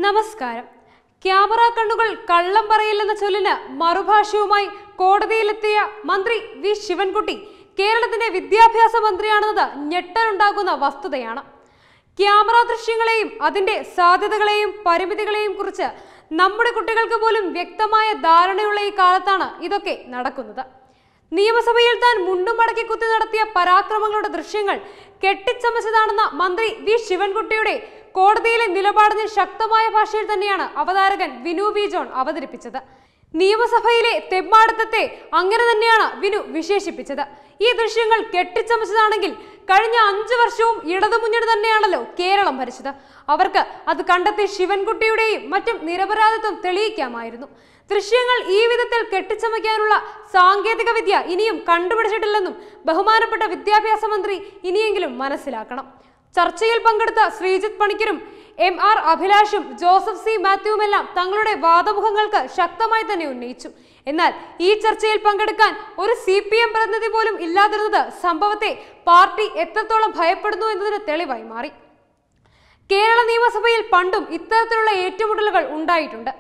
നമസ്കാരം. ക്യാമറ കണ്ണുകൾ കള്ളം പറയില്ലെന്ന ചൊല്ലിന് മറുഭാഷ്യവുമായി കോടതിയിലെത്തിയ മന്ത്രി വി ശിവൻകുട്ടി കേരളത്തിന്റെ വിദ്യാഭ്യാസ മന്ത്രിയാണെന്നത് ഞെട്ടലുണ്ടാക്കുന്ന വസ്തുതയാണ്. ക്യാമറ ദൃശ്യങ്ങളെയും അതിന്റെ സാധ്യതകളെയും പരിമിതികളെയും കുറിച്ച് നമ്മുടെ കുട്ടികൾക്ക് പോലും വ്യക്തമായ ധാരണയുള്ള ഈ കാലത്താണ് ഇതൊക്കെ നടക്കുന്നത്. നിയമസഭയിൽ താൻ മുണ്ടും മടക്കി കുത്തി നടത്തിയ പരാക്രമങ്ങളുടെ ദൃശ്യങ്ങൾ കെട്ടിച്ചമച്ചതാണെന്ന മന്ത്രി വി ശിവൻകുട്ടിയുടെ കോടതിയിലെ നിലപാടിന് ശക്തമായ ഭാഷയിൽ തന്നെയാണ് അവതാരകൻ വിനു വി ജോൺ അവതരിപ്പിച്ചത്. നിയമസഭയിലെ തെമ്മാടിത്തത്തെ അങ്ങനെ തന്നെയാണ് വിനു വിശേഷിപ്പിച്ചത്. ഈ ദൃശ്യങ്ങൾ കെട്ടിച്ചമച്ചതാണെങ്കിൽ കഴിഞ്ഞ 5 വർഷവും ഇടതുമുന്നണി തന്നെയാണല്ലോ കേരളം ഭരിച്ചത്. അവർക്ക് അത് കണ്ടെത്തി ശിവൻകുട്ടിയുടെയും മറ്റും നിരപരാധിത്വം തെളിയിക്കാമായിരുന്നു. ദൃശ്യങ്ങൾ ഈ വിധത്തിൽ കെട്ടിച്ചമയ്ക്കാനുള്ള സാങ്കേതിക വിദ്യ ഇനിയും കണ്ടുപിടിച്ചിട്ടില്ലെന്നും ബഹുമാനപ്പെട്ട വിദ്യാഭ്യാസ മന്ത്രി ഇനിയെങ്കിലും മനസ്സിലാക്കണം. ചർച്ചയിൽ പങ്കെടുത്ത ശ്രീജിത്ത് പണിക്കരും MR അഭിലാഷും ജോസഫ് സി മാത്യുവുമെല്ലാം തങ്ങളുടെ വാദമുഖങ്ങൾക്ക് ശക്തമായി തന്നെ ഉന്നയിച്ചു. എന്നാൽ ഈ ചർച്ചയിൽ പങ്കെടുക്കാൻ ഒരു CPM പ്രതിനിധി പോലും ഇല്ലാതിരുന്നത് സംഭവത്തെ പാർട്ടി എത്രത്തോളം ഭയപ്പെടുന്നു എന്നതിന് തെളിവായി മാറി. കേരള നിയമസഭയിൽ പണ്ടും ഇത്തരത്തിലുള്ള ഏറ്റുമുട്ടലുകൾ ഉണ്ടായിട്ടുണ്ട്.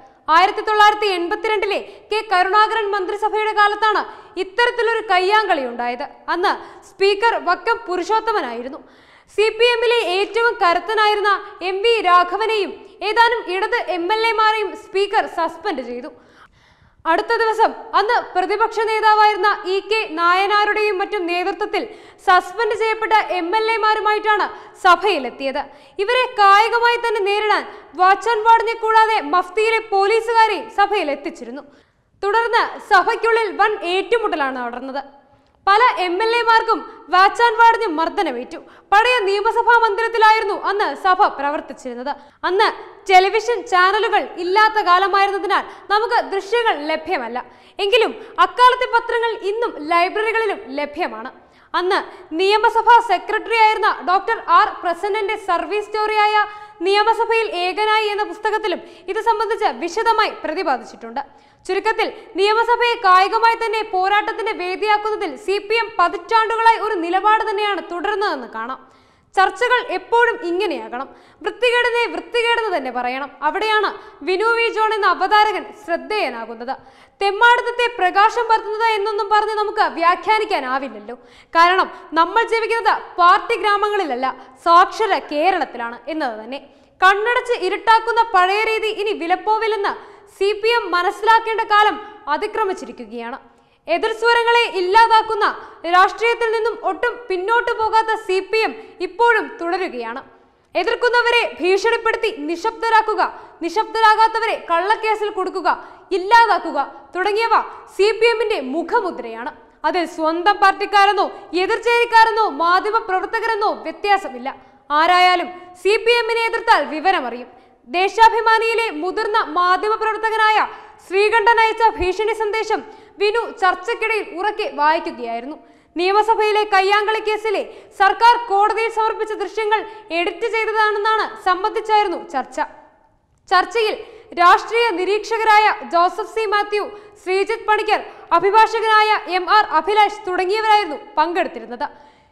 1982 കെ കരുണാകരൻ മന്ത്രിസഭയുടെ കാലത്താണ് ഇത്തരത്തിലൊരു കയ്യാങ്കളി ഉണ്ടായത്. അന്ന് സ്പീക്കർ വക്കം പുരുഷോത്തമനായിരുന്നു. CPM-ലെ ഏറ്റവും കരുത്തനായിരുന്ന MV രാഘവനെയും ഏതാനും ഇടത് MLA-മാരെയും സ്പീക്കർ സസ്പെൻഡ് ചെയ്തു. അടുത്ത ദിവസം അന്ന് പ്രതിപക്ഷ നേതാവായിരുന്ന EK നായനാരുടെയും മറ്റും നേതൃത്വത്തിൽ സസ്പെൻഡ് ചെയ്യപ്പെട്ട MLA-മാരുമായിട്ടാണ് സഭയിലെത്തിയത്. ഇവരെ കായികമായി തന്നെ നേരിടാൻ വാച്ച് ആൻഡ് വാർഡിനെ കൂടാതെ മഫ്തിയിലെ പോലീസുകാരെയും സഭയിൽ എത്തിച്ചിരുന്നു. തുടർന്ന് സഭയ്ക്കുള്ളിൽ വൻ ഏറ്റുമുട്ടലാണ് നടന്നത്. പല MLA-മാർക്കും വാച്ച് ആൻഡ് വാർഡിന് മർദ്ദനമേറ്റു. പഴയ നിയമസഭാ മന്ദിരത്തിലായിരുന്നു അന്ന് സഭ പ്രവർത്തിച്ചിരുന്നത്. അന്ന് ടെലിവിഷൻ ചാനലുകൾ ഇല്ലാത്ത കാലമായിരുന്നതിനാൽ നമുക്ക് ദൃശ്യങ്ങൾ ലഭ്യമല്ല. എങ്കിലും അക്കാലത്തെ പത്രങ്ങൾ ഇന്നും ലൈബ്രറികളിലും ലഭ്യമാണ്. അന്ന് നിയമസഭാ സെക്രട്ടറി ആയിരുന്ന ഡോക്ടർ R പ്രസന്നന്റെ സർവീസ് സ്റ്റോറിയായ നിയമസഭയിൽ ഏകനായി എന്ന പുസ്തകത്തിലും ഇത് സംബന്ധിച്ച് വിശദമായി പ്രതിപാദിച്ചിട്ടുണ്ട്. ചുരുക്കത്തിൽ നിയമസഭയെ കായികമായി തന്നെ പോരാട്ടത്തിന്റെ വേദിയാക്കുന്നതിൽ CPM പതിറ്റാണ്ടുകളായി ഒരു നിലപാട് തന്നെയാണ് തുടരുന്നതെന്ന് കാണാം. ചർച്ചകൾ എപ്പോഴും ഇങ്ങനെയാകണം. വൃത്തികേടിനെ വൃത്തികേടെന്ന് തന്നെ പറയണം. അവിടെയാണ് വിനു വി ജോൺ എന്ന അവതാരകൻ ശ്രദ്ധേയനാകുന്നത്. തെമ്മാടിത്തത്തെ പ്രകാശം പരത്തുന്നത് എന്നൊന്നും പറഞ്ഞ് നമുക്ക് വ്യാഖ്യാനിക്കാനാവില്ലല്ലോ. കാരണം നമ്മൾ ജീവിക്കുന്നത് പാർട്ടി ഗ്രാമങ്ങളിലല്ല, സാക്ഷര കേരളത്തിലാണ് എന്നത് തന്നെ. കണ്ണടച്ച് ഇരുട്ടാക്കുന്ന പഴയ രീതി ഇനി വിലപ്പോവില്ലെന്ന് CPM മനസ്സിലാക്കേണ്ട കാലം അതിക്രമിച്ചിരിക്കുകയാണ്. എതിർസ്വരങ്ങളെ ഇല്ലാതാക്കുന്ന രാഷ്ട്രീയത്തിൽ നിന്നും ഒട്ടും പിന്നോട്ട് പോകാത്ത CPM ഇപ്പോഴും തുടരുകയാണ്. എതിർക്കുന്നവരെ ഭീഷണിപ്പെടുത്തി നിശബ്ദരാക്കുക, നിശബ്ദരാകാത്തവരെ കള്ളക്കേസിൽ കൊടുക്കുക, ഇല്ലാതാക്കുക തുടങ്ങിയവ CPM-ന്റെ മുഖമുദ്രയാണ്. അതിൽ സ്വന്തം പാർട്ടിക്കാരെന്നോ എതിർചേരിക്കാരെന്നോ മാധ്യമ പ്രവർത്തകരെന്നോ വ്യത്യാസമില്ല. ആരായാലും CPM-നെ എതിർത്താൽ വിവരമറിയും. ദേശാഭിമാനിയിലെ മുതിർന്ന മാധ്യമ പ്രവർത്തകനായ ശ്രീകണ്ഠൻ അയച്ച ഭീഷണി സന്ദേശം വിനു ചർച്ചയ്ക്കിടയിൽ ഉറക്കെ വായിക്കുകയായിരുന്നു. നിയമസഭയിലെ കയ്യാങ്കളി കേസിലെ സർക്കാർ കോടതിയിൽ സമർപ്പിച്ച ദൃശ്യങ്ങൾ എഡിറ്റ് ചെയ്തതാണെന്നാണ് സംബന്ധിച്ചായിരുന്നു ചർച്ച. ചർച്ചയിൽ രാഷ്ട്രീയ നിരീക്ഷകരായ ജോസഫ് സി മാത്യു, ശ്രീജിത്ത് പണിക്കർ, അഭിഭാഷകനായ MR അഭിലാഷ് തുടങ്ങിയവരായിരുന്നു പങ്കെടുത്തിരുന്നത്.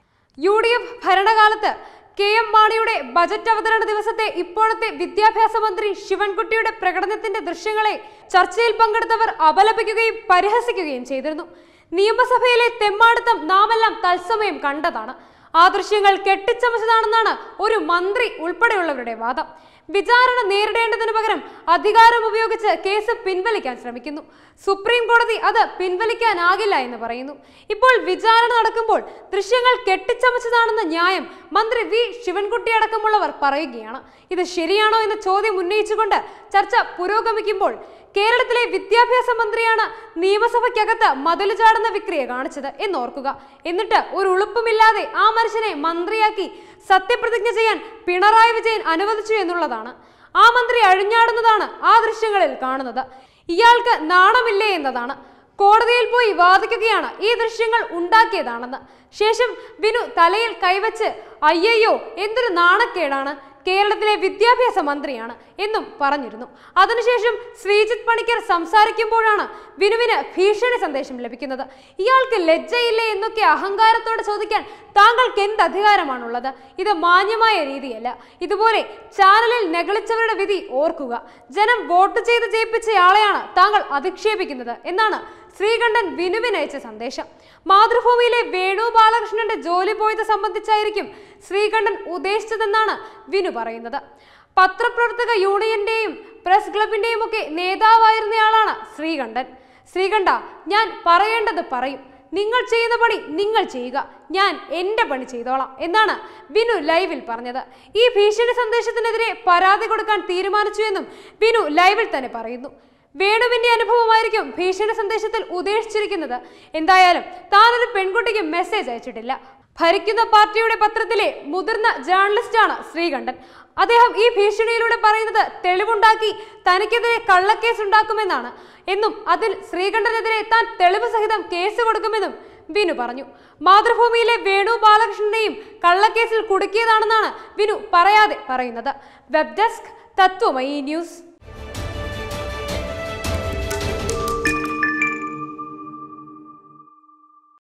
UDF ഭരണകാലത്ത് KM മാണിയുടെ ബജറ്റ് അവതരണ ദിവസത്തെ ഇപ്പോഴത്തെ വിദ്യാഭ്യാസ മന്ത്രി ശിവൻകുട്ടിയുടെ പ്രകടനത്തിന്റെ ദൃശ്യങ്ങളെ ചർച്ചയിൽ പങ്കെടുത്തവർ അപലപിക്കുകയും പരിഹസിക്കുകയും ചെയ്തിരുന്നു. നിയമസഭയിലെ തെമ്മാടിത്തം നാമെല്ലാം തത്സമയം കണ്ടതാണ്. ആ ദൃശ്യങ്ങൾ കെട്ടിച്ചമച്ചതാണെന്നാണ് ഒരു മന്ത്രി ഉൾപ്പെടെയുള്ളവരുടെ വാദം. വിചാരണ നേരിടേണ്ടതിനു പകരം അധികാരം ഉപയോഗിച്ച് കേസ് പിൻവലിക്കാൻ ശ്രമിക്കുന്നു. സുപ്രീം കോടതി അത് പിൻവലിക്കാനാകില്ല എന്ന് പറയുന്നു. ഇപ്പോൾ വിചാരണ നടക്കുമ്പോൾ ദൃശ്യങ്ങൾ കെട്ടിച്ചമച്ചതാണെന്ന ന്യായം മന്ത്രി വി ശിവൻകുട്ടി അടക്കമുള്ളവർ പറയുകയാണ്. ഇത് ശരിയാണോ എന്ന ചോദ്യം ഉന്നയിച്ചുകൊണ്ട് ചർച്ച പുരോഗമിക്കുമ്പോൾ കേരളത്തിലെ വിദ്യാഭ്യാസ മന്ത്രിയാണ് നിയമസഭയ്ക്കകത്ത് മതില് ചാടുന്ന വിക്രിയ കാണിച്ചത് എന്നോർക്കുക. എന്നിട്ട് ഒരു ഉളുപ്പുമില്ലാതെ ആ മനുഷ്യനെ മന്ത്രിയാക്കി സത്യപ്രതിജ്ഞ ചെയ്യാൻ പിണറായി വിജയൻ അനുവദിച്ചു എന്നുള്ളതാണ്. ആ മന്ത്രി അഴിഞ്ഞാടുന്നതാണ് ആ ദൃശ്യങ്ങളിൽ കാണുന്നത്. ഇയാൾക്ക് നാണമില്ലേ എന്നതാണ്. കോടതിയിൽ പോയി വാദിക്കുകയാണ് ഈ ദൃശ്യങ്ങൾ ഉണ്ടാക്കിയതാണെന്ന്. ശേഷം വിനു തലയിൽ കൈവച്ച് അയ്യയ്യോ എന്തൊരു നാണക്കേടാണ്, കേരളത്തിലെ വിദ്യാഭ്യാസ മന്ത്രിയാണ് എന്നും പറഞ്ഞിരുന്നു. അതിനുശേഷം ശ്രീജിത്ത് പണിക്കർ സംസാരിക്കുമ്പോഴാണ് വിനുവിന് ഭീഷണി സന്ദേശം ലഭിക്കുന്നത്. ഇയാൾക്ക് ലജ്ജയില്ലേ എന്നൊക്കെ അഹങ്കാരത്തോടെ ചോദിക്കാൻ താങ്കൾക്ക് എന്ത് അധികാരമാണുള്ളത്? ഇത് മാന്യമായ രീതിയല്ല. ഇതുപോലെ ചാനലിൽ നെഗളിച്ചവരുടെ വിധി ഓർക്കുക. ജനം വോട്ട് ചെയ്ത് ജയിപ്പിച്ചയാളെയാണ് താങ്കൾ അധിക്ഷേപിക്കുന്നത് എന്നാണ് ശ്രീകണ്ഠൻ വിനുവിന് അയച്ച സന്ദേശം. മാതൃഭൂമിയിലെ വേണു ബാലകൃഷ്ണന്റെ ജോലി പോയത് സംബന്ധിച്ചായിരിക്കും ശ്രീകണ്ഠൻ ഉദ്ദേശിച്ചതെന്നാണ് വിനു പറയുന്നത്. പത്രപ്രവർത്തക യൂണിയന്റെയും പ്രസ് ക്ലബിന്റെയും ഒക്കെ നേതാവായിരുന്നയാളാണ് ശ്രീകണ്ഠൻ. ശ്രീകണ്ഠ, ഞാൻ പറയേണ്ടത് പറയും. നിങ്ങൾ ചെയ്യുന്ന പണി നിങ്ങൾ ചെയ്യുക, ഞാൻ എൻ്റെ പണി ചെയ്തോളാം എന്നാണ് വിനു ലൈവിൽ പറഞ്ഞത്. ഈ ഭീഷണി സന്ദേശത്തിനെതിരെ പരാതി കൊടുക്കാൻ തീരുമാനിച്ചു എന്നും വിനു ലൈവിൽ തന്നെ പറയുന്നു. വേണുവിന്റെ അനുഭവമായിരിക്കും ഭീഷണി സന്ദേശത്തിൽ ഉദ്ദേശിച്ചിരിക്കുന്നത്. എന്തായാലും താനൊരു പെൺകുട്ടിക്ക് മെസ്സേജ് അയച്ചിട്ടില്ല. ഭരിക്കുന്ന പാർട്ടിയുടെ പത്രത്തിലെ മുതിർന്ന ജേർണലിസ്റ്റാണ് ശ്രീകണ്ഠൻ. അദ്ദേഹം ഈ ഭീഷണിയിലൂടെ പറയുന്നത് തെളിവുണ്ടാക്കി തനിക്കെതിരെ കള്ളക്കേസ് ഉണ്ടാക്കുമെന്നാണ് എന്നും അതിൽ ശ്രീകണ്ഠനെതിരെ താൻ തെളിവ് സഹിതം കേസ് കൊടുക്കുമെന്നും വിനു പറഞ്ഞു. മാതൃഭൂമിയിലെ വേണു ബാലകൃഷ്ണനെയും കള്ളക്കേസിൽ കുടുക്കിയതാണെന്നാണ് വിനു പറയാതെ പറയുന്നത്. Web desk Tatwamayi news.